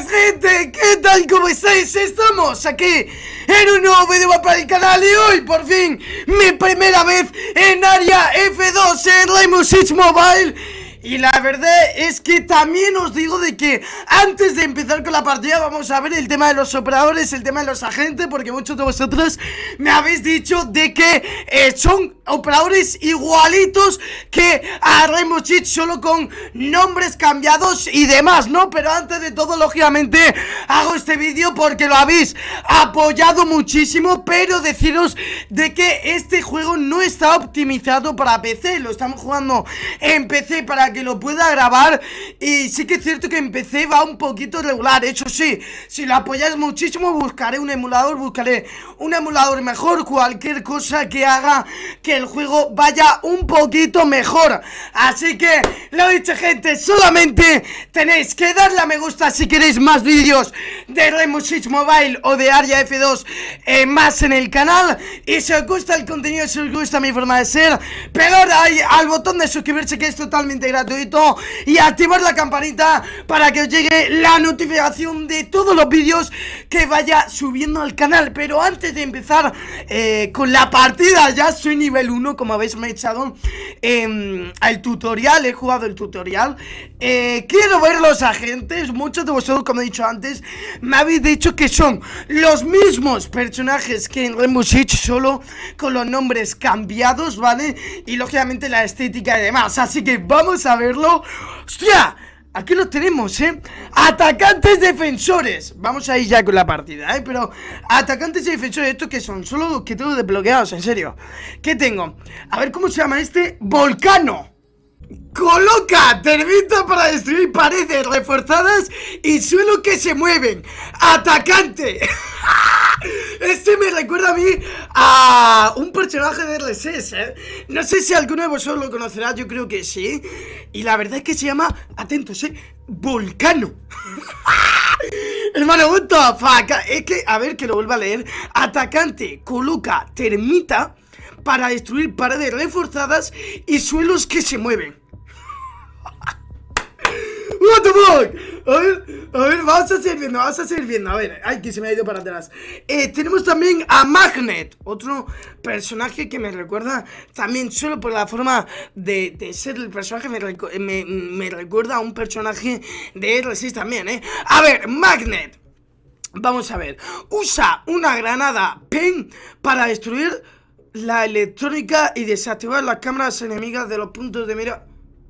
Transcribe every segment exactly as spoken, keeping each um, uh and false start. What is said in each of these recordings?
buenas, gente, ¿qué tal? ¿Cómo estáis? Estamos aquí en un nuevo vídeo para el canal y hoy por fin mi primera vez en área F dos en Rainbow Six Mobile. Y la verdad es que también os digo de que antes de empezar con la partida vamos a ver el tema de los operadores, el tema de los agentes, porque muchos de vosotros me habéis dicho de que eh, son operadores igualitos que a Rainbow Six, solo con nombres cambiados y demás, ¿no? Pero antes de todo, lógicamente, hago este vídeo porque lo habéis apoyado muchísimo, pero deciros de que este juego no está optimizado para P C, lo estamos jugando en P C para que lo pueda grabar. Y sí que es cierto que en P C va un poquito regular. Eso sí, si lo apoyáis muchísimo, buscaré un emulador, buscaré un emulador mejor, cualquier cosa que haga que el juego vaya un poquito mejor. Así que, lo dicho, gente, solamente tenéis que darle a me gusta si queréis más vídeos de Rainbow Six Mobile o de área F dos eh, más en el canal. Y si os gusta el contenido, si os gusta mi forma de ser, pegar ahí al botón de suscribirse, que es totalmente gratuito, y activar la campanita para que os llegue la notificación de todos los vídeos que vaya subiendo al canal. Pero antes de empezar eh, con la partida, ya soy nivel uno, como habéis me echado eh, al tutorial, he jugado el tutorial. eh, Quiero ver los agentes. Muchos de vosotros, como he dicho antes, me habéis dicho que son los mismos personajes que en Rainbow Six, solo con los nombres cambiados, ¿vale? Y lógicamente la estética y demás. Así que vamos a verlo. ¡Hostia! Aquí lo tenemos, ¿eh? Atacantes defensores. Vamos a ir ya con la partida, ¿eh? Pero atacantes y defensores, ¿estos qué son? Solo los que tengo desbloqueados, en serio. ¿Qué tengo? A ver cómo se llama este. Volcano. Coloca termita para destruir paredes reforzadas y suelo que se mueven. Atacante. Este me recuerda a mí a un personaje de R S S, ¿eh? No sé si alguno de vosotros lo conocerá, yo creo que sí. Y la verdad es que se llama, atentos, ¿eh? Volcano. Hermano, what the fuck. Es que, a ver, que lo vuelva a leer. Atacante coloca termita para destruir paredes reforzadas y suelos que se mueven. What the fuck. A ver, a ver, vamos a seguir viendo, vamos a seguir viendo. A ver, ay, que se me ha ido para atrás. eh, Tenemos también a Magnet, otro personaje que me recuerda también, solo por la forma de, de ser el personaje, me, recu me, me recuerda a un personaje de R seis también, eh A ver, Magnet. Vamos a ver. Usa una granada pen para destruir la electrónica y desactivar las cámaras enemigas de los puntos de mira.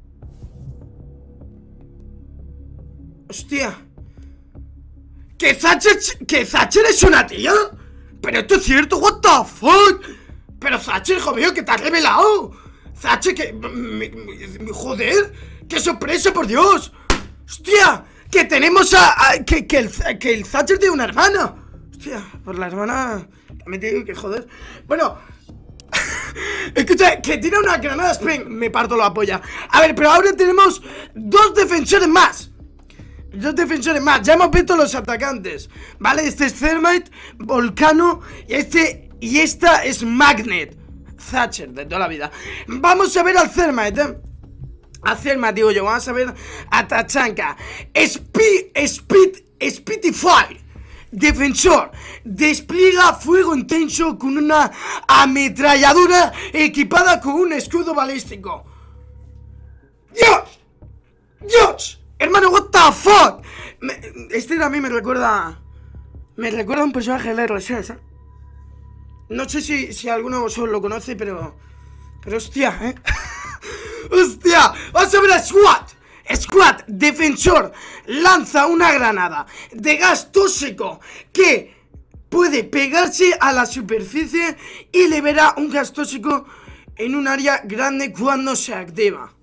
Hostia. ¿Que Thatcher, que Thatcher es una tía? Pero esto es cierto, what the fuck. Pero Thatcher, hijo mío, que te has revelado. Thatcher, que... Me, me, joder, qué sorpresa, por Dios. Hostia, que tenemos a... a que, que, el, que el Thatcher tiene una hermana. Hostia, por la hermana... Me tengo que joder. Bueno... Escucha, que tiene una granada spring. Me parto la polla. A ver, pero ahora tenemos dos defensores más. Dos defensores más. Ya hemos visto los atacantes, ¿vale? Este es Thermite, Volcano. Y este y esta es Magnet, Thatcher, de toda la vida. Vamos a ver al Thermite, ¿eh? A Thermite, digo yo. Vamos a ver a Tachanka. Speed, Speed, Speedify. Defensor, despliega fuego intenso con una ametralladora equipada con un escudo balístico. ¡Dios! ¡Dios! Hermano, what the fuck. me, Este también me recuerda Me recuerda a un personaje de la R S S, ¿eh? No sé si, si alguno de vosotros lo conoce, pero... Pero hostia, ¿eh? ¡Hostia! ¡Vamos a ver a SWAT! Squad, defensor, lanza una granada de gas tóxico que puede pegarse a la superficie y libera un gas tóxico en un área grande cuando se activa.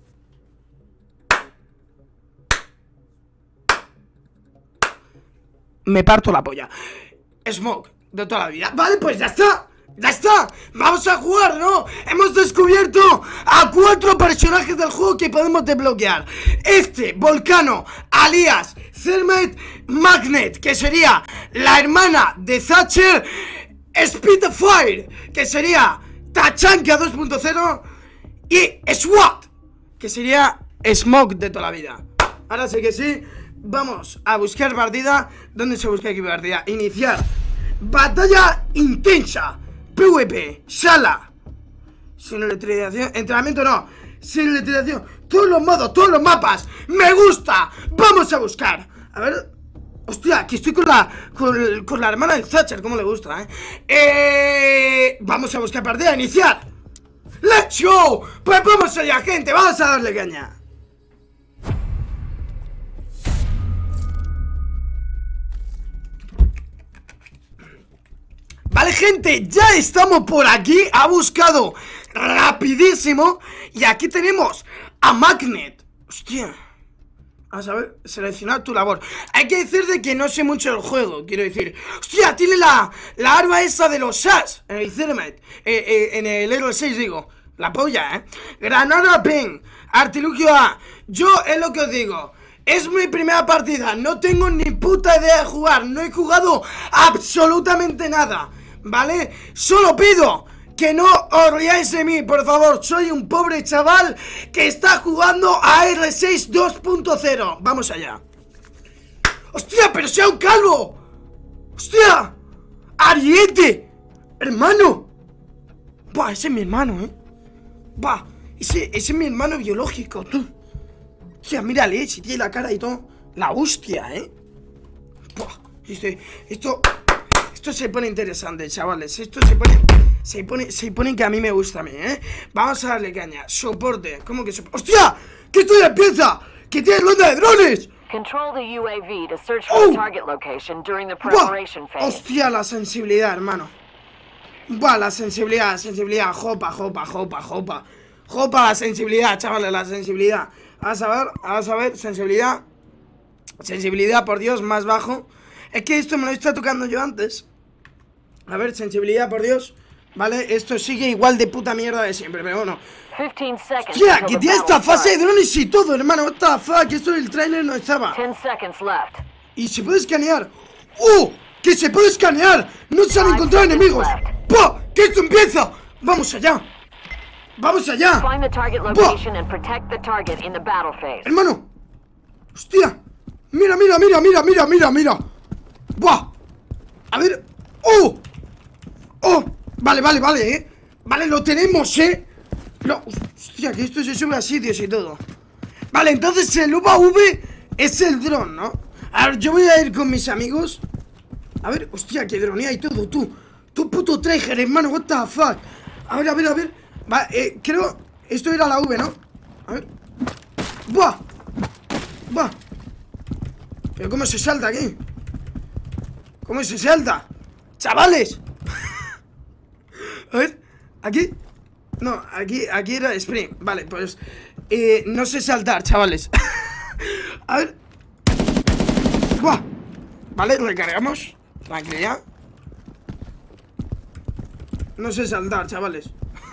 Me parto la polla. Smoke, de toda la vida. Vale, pues ya está. ¡Ya está! ¡Vamos a jugar!, ¿no? Hemos descubierto a cuatro personajes del juego que podemos desbloquear. Este, Volcano, alias Thermite, Magnet, que sería la hermana de Thatcher, Speedfire, que sería Tachanka dos punto cero, y SWAT, que sería Smoke de toda la vida. Ahora sí que sí. Vamos a buscar partida. ¿Dónde se busca aquí partida? Iniciar. Batalla intensa. PvP. Sala. Sin electrización. Entrenamiento no. Sin electrización. Todos los modos, todos los mapas. Me gusta. Vamos a buscar. A ver. Hostia, aquí estoy con la con, con la hermana del Thatcher. ¿Cómo le gusta, eh? eh? Vamos a buscar partida. Iniciar. ¡Let's go! Pues vamos allá, gente. Vamos a darle caña. Vale, gente, ya estamos por aquí. Ha buscado rapidísimo. Y aquí tenemos a Magnet. Hostia. Vamos a ver, seleccionar tu labor. Hay que decir de que no sé mucho del juego. Quiero decir, hostia, tiene la, la arma esa de los S A S en el Thermite, eh, eh, en el R seis digo. La polla, eh. Granada Pen, artilugio A. Yo es lo que os digo. Es mi primera partida, no tengo ni puta idea de jugar. No he jugado absolutamente nada, ¿vale? Solo pido que no os riáis de mí, por favor. Soy un pobre chaval que está jugando a R seis dos punto cero. Vamos allá. ¡Hostia, pero sea un calvo! ¡Hostia! ¡Ariete! ¡Hermano! Buah, ese es mi hermano, eh. Buah, ese, ese es mi hermano biológico, tú. Hostia, mírale, si tiene la cara y todo. La hostia, eh. Buah, esto, esto, esto se pone interesante, chavales. Esto se pone... Se pone, se pone que a mí me gusta a mí, ¿eh? Vamos a darle caña. Soporte. ¿Cómo que soporte? ¡Hostia! ¡Que esto ya empieza! ¡Que tiene ronda de drones! Control the U A V to search for the target location during the preparation phase. ¡Hostia, la sensibilidad, hermano! Va, la sensibilidad, la sensibilidad. Jopa, jopa, jopa, jopa. Jopa, la sensibilidad, chavales, la sensibilidad. Vamos a ver, vamos a ver, sensibilidad. Sensibilidad, por Dios, más bajo. Es que esto me lo está tocando yo antes. A ver, sensibilidad, por Dios. Vale, esto sigue igual de puta mierda de siempre, pero bueno. ¡Hostia! Que tiene esta fase de drones y todo, hermano. What the fuck, que esto en el trailer no estaba. Y se puede escanear. ¡Oh! ¡Que se puede escanear! ¡No se han encontrado enemigos! ¡Pah! ¡Que esto empieza! ¡Vamos allá! ¡Vamos allá! ¡Pah! ¡Hermano! ¡Hostia! ¡Mira, mira, mira, mira, mira, mira, mira! ¡Buah! A ver... ¡Oh! ¡Oh! Vale, vale, vale, ¿eh? Vale, lo tenemos, ¿eh? No, hostia, que esto se sube a sitios y todo. Vale, entonces el U A V es el dron, ¿no? A ver, yo voy a ir con mis amigos. A ver, hostia, que dronea y todo, tú. Tú puto tryhard, hermano, what the fuck. A ver, a ver, a ver. Va, eh, creo... Esto era la V, ¿no? A ver. ¡Buah! ¡Buah! ¿Pero cómo se salta aquí? ¿Cómo se salta? ¡Chavales! A ver, aquí. No, aquí, aquí era sprint. Vale, pues eh, no sé saltar, chavales. A ver. Buah. Vale, recargamos. Tranquilidad. No sé saltar, chavales.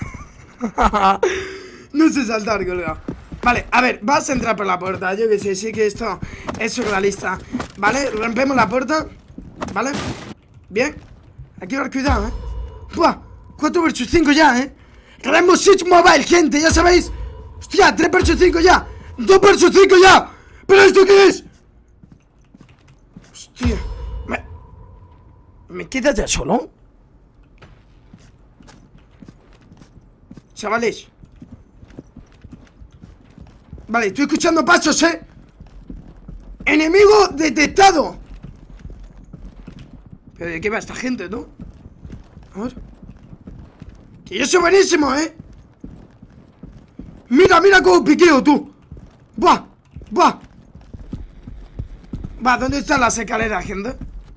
No sé saltar, colega. Vale, a ver, vas a entrar por la puerta. Yo que sé, sí que esto es surrealista. Vale, rompemos la puerta. Vale, bien. Hay que llevar cuidado, eh. Buah. cuatro versus cinco ya, eh. Rainbow Six Mobile, gente, ya sabéis. Hostia, tres versus cinco ya. dos versus cinco ya. ¿Pero esto qué es? Hostia. ¿Me, ¿Me quedas ya solo? Chavales. Vale, estoy escuchando pasos, eh. Enemigo detectado. ¿Pero de qué va esta gente, tú? A ver. Que yo soy buenísimo, ¿eh? Mira, mira cómo piqueo, tú. Buah, buah. Va, ¿dónde están las escaleras, gente?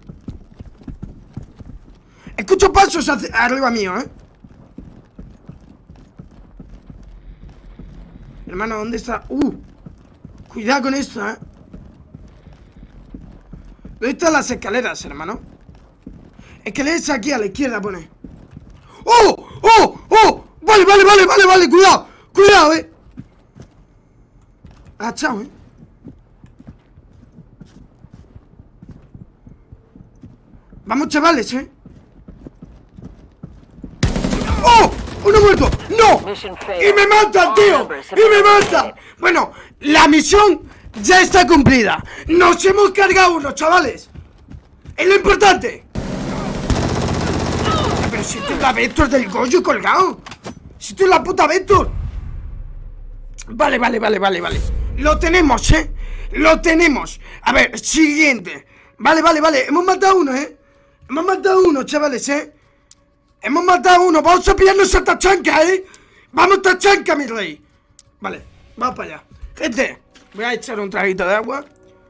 Escucho pasos hacia, arriba mío, ¿eh? Hermano, ¿dónde está? Uh, cuidado con esto, ¿eh? ¿Dónde están las escaleras, hermano? Escaleras aquí a la izquierda, pone. ¡Oh! ¡Oh! ¡Oh! Vale, vale, vale, vale, vale, cuidado. Cuidado, eh. Agachado, eh. Vamos, chavales, eh. ¡Oh! ¡Uno muerto! ¡No! ¡Y me matan, tío! ¡Y me matan! Bueno, la misión ya está cumplida. Nos hemos cargado uno, chavales. Es lo importante. Pero si esto es la Vector del Goyo colgado. Si esto es la puta Vector. Vale, vale, vale, vale, vale. Lo tenemos, eh. Lo tenemos. A ver, siguiente. Vale, vale, vale. Hemos matado uno, eh. Hemos matado uno, chavales, eh. Hemos matado uno. Vamos a pillarnos a Tachanka, eh. Vamos, Tachanka, mi rey. Vale, vamos para allá. Gente, voy a echar un traguito de agua.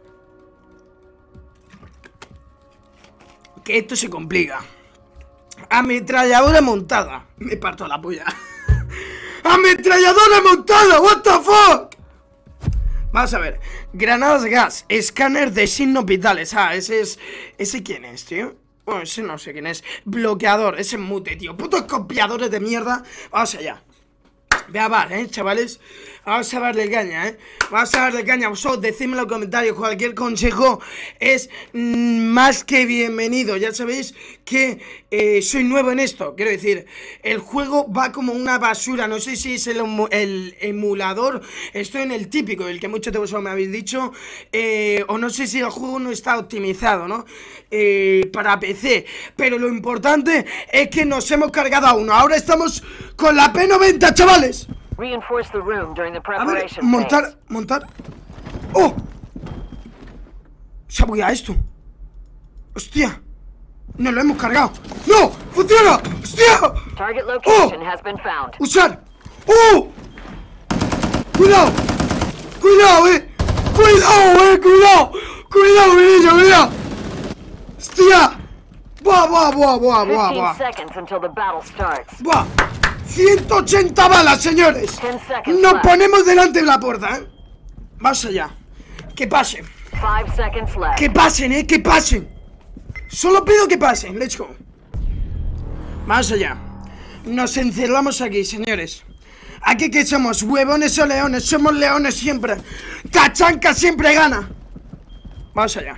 Que esto se complica. Ametralladora montada. Me parto la polla. Ametralladora montada. What the fuck. Vamos a ver. Granadas de gas. Escáner de signos vitales. Ah, ese es... ¿Ese quién es, tío? Bueno, ese no sé quién es. Bloqueador. Ese es mute, tío. Putos copiadores de mierda. Vamos allá. Vea, vale, eh, chavales. Vamos a darle caña, eh. Vamos a darle caña. Vosotros decidme en los comentarios. Cualquier consejo es mmm, más que bienvenido. Ya sabéis que eh, soy nuevo en esto. Quiero decir, el juego va como una basura. No sé si es el, el emulador. Estoy en el típico, el que muchos de vosotros me habéis dicho. eh, O no sé si el juego no está optimizado, ¿no? Eh, para P C. Pero lo importante es que nos hemos cargado a uno. Ahora estamos con la P noventa, chavales. A ver, montar, montar. ¡Oh! Se ha bugueado esto. ¡Hostia! ¡No lo hemos cargado! ¡No! ¡Funciona! ¡Hostia! ¡Oh! ¡Usar! ¡Oh! ¡Cuidado! ¡Cuidado, eh! ¡Cuidado, eh! ¡Cuidado! ¡Cuidado, mi niño! ¡Cuidado! ¡Hostia! ¡Buah, buah, buah, buah, buah, buah! ¡Buah! ciento ochenta balas, señores. Nos ponemos delante de la puerta, ¿eh? Vamos allá. Que pasen. Que pasen, ¿eh? Que pasen. Solo pido que pasen. Let's go. Vamos allá. Nos encerramos aquí, señores. Aquí que somos, huevones o leones. Somos leones siempre. Tachanka siempre gana. Vamos allá.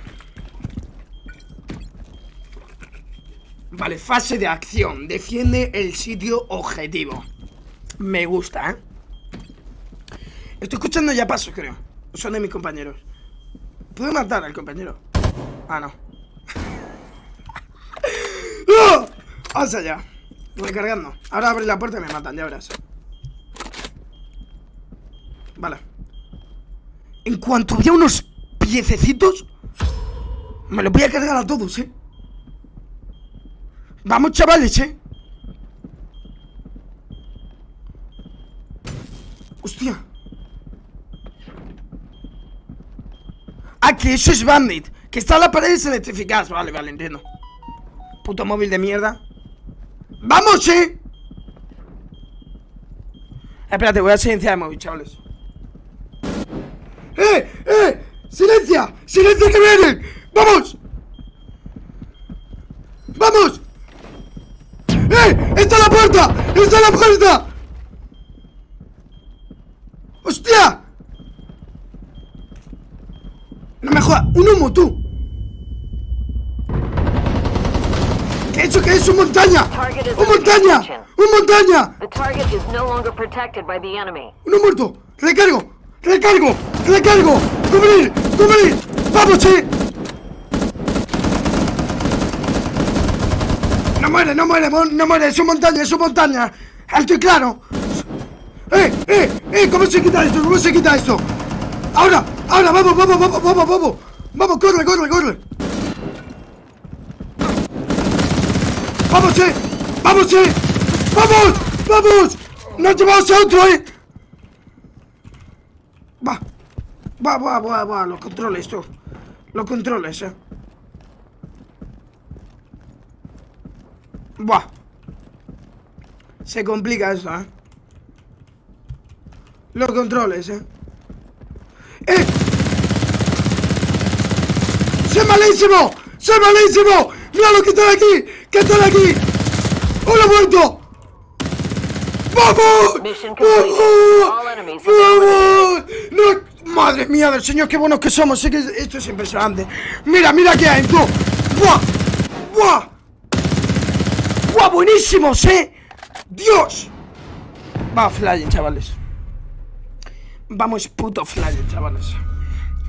Vale, fase de acción. Defiende el sitio objetivo. Me gusta, ¿eh? Estoy escuchando ya pasos, creo. Son de mis compañeros. ¿Puedo matar al compañero? Ah, no. ¡Oh! Vamos allá. Recargando. Ahora abre la puerta y me matan, ya verás. Vale. En cuanto vea unos piececitos, me los voy a cargar a todos, ¿eh? Vamos, chavales, eh. Hostia. Ah, que eso es Bandit. Que está en las paredes electrificadas. Vale, vale, entiendo. Puto móvil de mierda. ¡Vamos, eh! Espérate, voy a silenciar el móvil, chavales. ¡Eh! ¡Eh! ¡Silencia! ¡Silencia que vienen! ¡Vamos! ¡Vamos! ¡Eh! ¡Está la puerta! ¡Está la puerta! ¡Hostia! No me jodas, un humo, tú. ¿Qué he hecho? ¿Qué es? ¡Un montaña! ¡Un montaña! ¡Un montaña! ¡Uno muerto! ¡Recargo! ¡Recargo! ¡Recargo! ¡Cubrir! ¡Cubrir! ¡Vamos, eh! No muere, no muere, no muere, es su montaña, es su montaña. Alto y claro. ¡Eh, eh, eh! ¿Cómo se quita esto? ¿Cómo se quita esto? ¡Ahora! ¡Ahora! ¡Vamos, vamos, vamos, vamos, vamos! ¡Vamos, corre, corre, corre! ¡Vamos, eh! ¡Vamos, eh! ¡Vamos! ¡Vamos! ¡Nos llevamos a otro, eh! Va. Va, va, va, va. Los controles, tú. Los controles, eh. Buah. Se complica eso, eh. Los controles, eh. ¡Eh! ¡Soy malísimo! ¡Soy malísimo! ¡Mira lo que están aquí! ¡Que están aquí! ¡Hola, muerto! ¡Vamos! ¡Vamos! ¡Vamos! ¡No! ¡Madre mía del señor! ¡Qué buenos que somos! Sé que esto es impresionante. ¡Mira, mira qué hay, tú! ¡Buah! ¡Buah! ¡Buah! ¡Buenísimos, eh! ¡Dios! Va, flying, chavales. Vamos puto flying, chavales.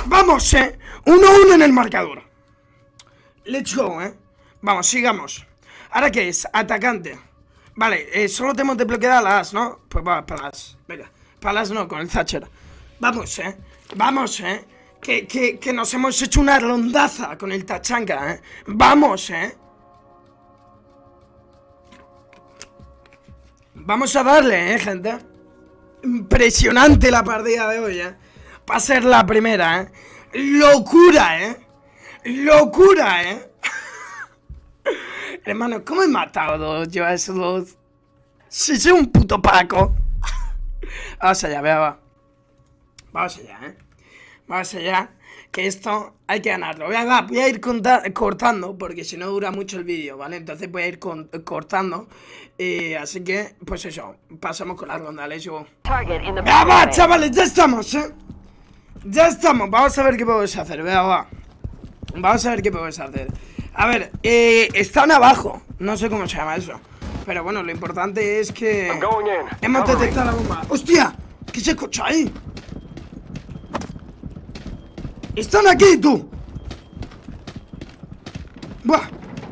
Vamos, eh. uno a uno en el marcador. Let's go, eh. Vamos, sigamos. ¿Ahora qué es? Atacante. Vale, eh, solo tenemos desbloqueada las, ¿no? Pues va, para las. Venga, para las no, con el Thatcher. Vamos, eh. Vamos, eh. Que, que, que nos hemos hecho una rondaza con el Tachanka, eh. Vamos, eh. Vamos a darle, eh, gente. Impresionante la partida de hoy, eh. Va a ser la primera, eh. Locura, eh. Locura, eh. Hermano, ¿cómo he matado yo a esos dos? Si soy un puto Paco. Vamos allá, vea, va. Vamos allá, eh. Vamos allá. Que esto hay que ganarlo. Vea, va, voy a ir cortando porque si no dura mucho el vídeo, ¿vale? Entonces voy a ir cortando. Eh, así que, pues eso. Pasamos con la ronda, let's go. Vea, va, chavales, ya estamos, eh. Ya estamos. Vamos a ver qué podemos hacer, vea, va. Vamos a ver qué podemos hacer. A ver, eh, están abajo. No sé cómo se llama eso. Pero bueno, lo importante es que hemos detectado la bomba. ¡Hostia! ¿Qué se escucha ahí? ¡Están aquí, tú! ¡Buah!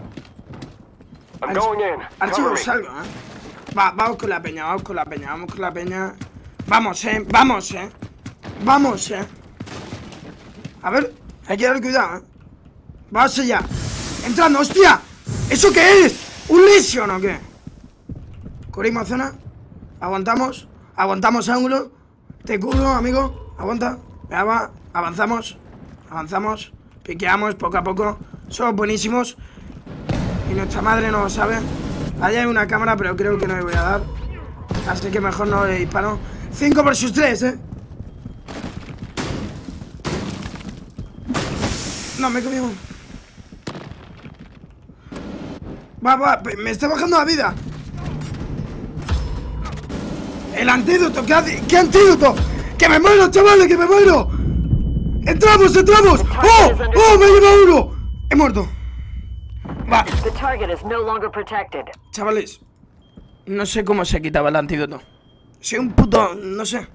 Archivo, salgo, ¿eh? Va, vamos con la peña, vamos con la peña, vamos con la peña. Vamos, eh, vamos, eh. Vamos, eh. A ver, hay que dar cuidado, eh. Vamos allá. Entrando, hostia. ¿Eso qué es? ¿Un lesion o qué? Cubrimos zona. Aguantamos. Aguantamos ángulo. Te cubro, amigo. Aguanta. Ya va. Avanzamos. Avanzamos. Piqueamos poco a poco. Somos buenísimos. Y nuestra madre no lo sabe. Allá hay una cámara, pero creo que no le voy a dar. Así que mejor no le disparo. Cinco versus tres, eh. No, me he comido. Va, va, me está bajando la vida. El antídoto, ¿qué, hace? ¿Qué antídoto? ¡Que me muero, chavales, que me muero! ¡Entramos, entramos! ¡Oh! ¡Oh, me lleva uno! He muerto. Va. Chavales, no sé cómo se quitaba el antídoto. Soy un puto... no sé.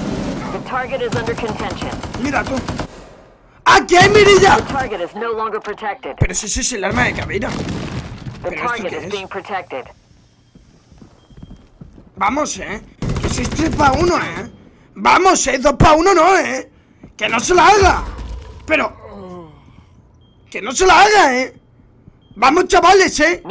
Mira tú. ¡Ah, que hay mirilla! Pero si ese es el arma de Caveira. ¿Pero esto qué es? Vamos, eh. Que si es tres para uno, eh. Vamos, eh. dos para uno no, eh. Que no se la haga. Pero... que no se la haga, eh. Vamos, chavales, eh.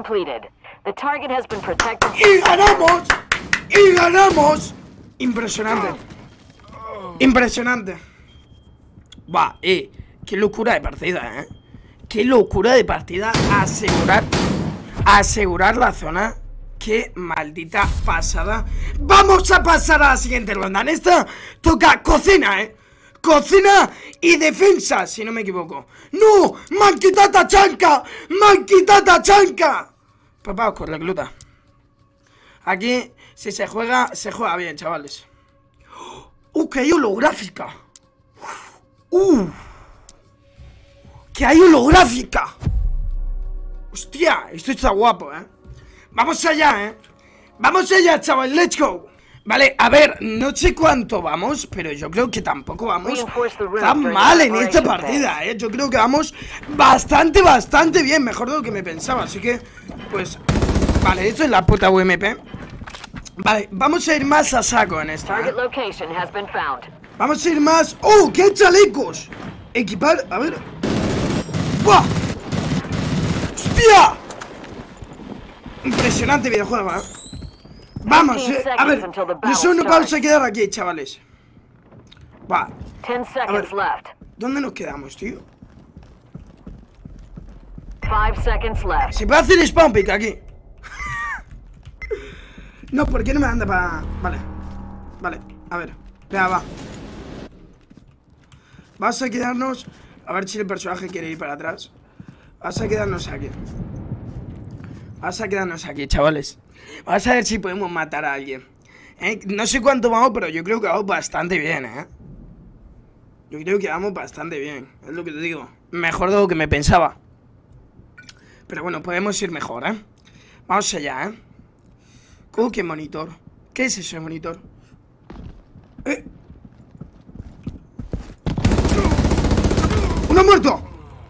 Y ganamos. Y ganamos. Impresionante. Impresionante. Va, eh. Qué locura de partida, eh. Qué locura de partida. Asegurar Asegurar la zona. Qué maldita pasada. Vamos a pasar a la siguiente ronda. En esta toca cocina, eh. Cocina y defensa, si no me equivoco. ¡No! ¡Me han quitado Tachanka! ¡Me han quitado Tachanka! Papá, os recluta. Aquí, si se juega, se juega bien, chavales. ¡Uh, que hay holográfica! ¡Uh! ¡Que hay holográfica! ¡Hostia! Esto está guapo, ¿eh? Vamos allá, ¿eh? Vamos allá, chaval, let's go. Vale, a ver, no sé cuánto vamos, pero yo creo que tampoco vamos tan mal en esta partida, ¿eh? Yo creo que vamos bastante, bastante bien, mejor de lo que me pensaba, así que, pues, vale, esto es la puta U M P. Vale, vamos a ir más a saco en esta, ¿eh? Vamos a ir más... ¡Oh, qué chalecos! Equipar, a ver... ¡Buah! ¡Hostia! Impresionante videojuego, ¿eh? Vamos, eh, a ver, nosotros nos vamos a quedar aquí, chavales. Va. A ver, ¿dónde nos quedamos, tío? Se puede hacer spawn pick aquí. No, ¿por qué no me anda para...? Vale. Vale, a ver. Venga, va. Vamos a quedarnos... A ver si el personaje quiere ir para atrás. Vamos a quedarnos aquí. Vamos a quedarnos aquí, chavales. Vamos a ver si podemos matar a alguien, ¿eh? No sé cuánto vamos, pero yo creo que vamos bastante bien, ¿eh? Yo creo que vamos bastante bien. Es lo que te digo. Mejor de lo que me pensaba. Pero bueno, podemos ir mejor, ¿eh? Vamos allá, ¿eh? ¿Cómo que monitor? ¿Qué es ese monitor? ¿Eh? ¡Uno muerto!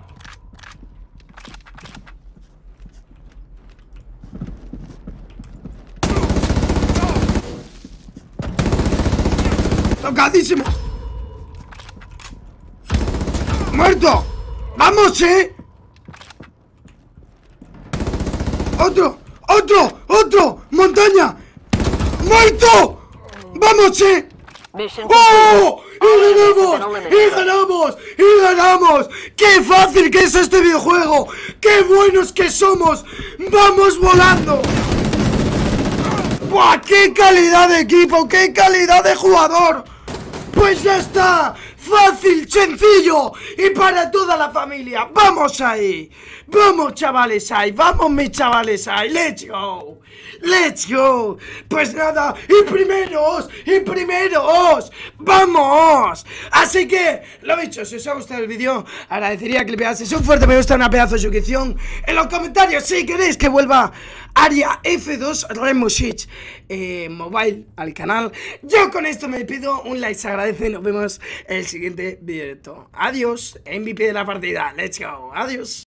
¡Tocadísimo! ¡Muerto! ¡Vamos, eh! ¡Otro! ¡Otro! ¡Otro! ¡Montaña! ¡Muerto! ¡Vamos, eh! ¡Oh! ¡Y ganamos! ¡Y ganamos! ¡Y ganamos! ¡Qué fácil que es este videojuego! ¡Qué buenos que somos! ¡Vamos volando! ¡Buah! ¡Qué calidad de equipo! ¡Qué calidad de jugador! ¡Pues ya está! ¡Fácil, sencillo! Y para toda la familia. ¡Vamos ahí! ¡Vamos, chavales ahí! ¡Vamos, mis chavales ahí! ¡Let's go! ¡Let's go! Pues nada, y primeros, y primeros, ¡vamos! Así que, lo dicho, si os ha gustado el vídeo, agradecería que le pegaseis un fuerte me gusta, una pedazo de suscripción. En los comentarios, si queréis que vuelva Aria F dos Rainbow Six eh, Mobile al canal. Yo con esto me despido, un like se agradece y nos vemos en el siguiente vídeo. Adiós, M V P de la partida, let's go, adiós.